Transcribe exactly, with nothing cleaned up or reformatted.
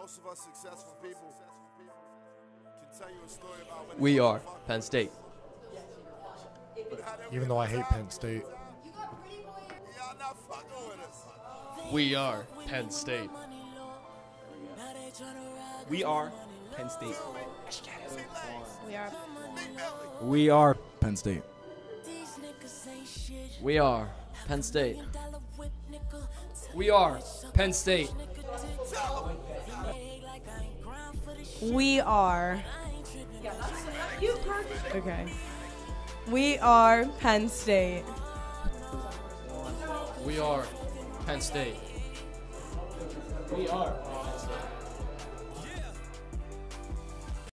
Most of us successful people can tell you a story about when We are Penn State. Even though I hate Penn State. Y'all not fucking with us. We are Penn State. We are Penn State. We are. We are Penn State. We are Penn State. We are Penn State. We are. Okay. We are Penn State. We are Penn State. We are